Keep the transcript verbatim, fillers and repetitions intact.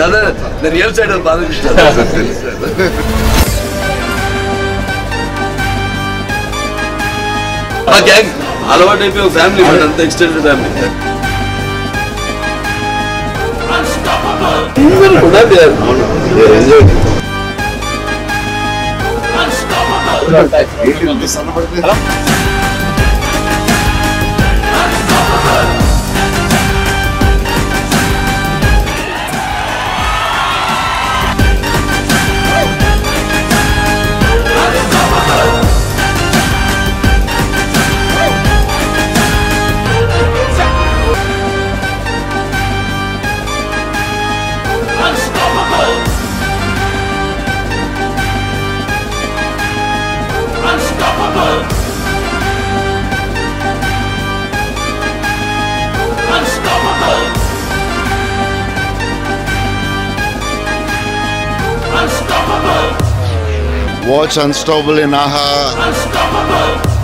Another, the real side of Balakrishna. Our gang, all over type of family, but not the extended family. Unstoppable! They enjoyed it. Unstoppable! Watch Unstoppable in Aha. Unstoppable.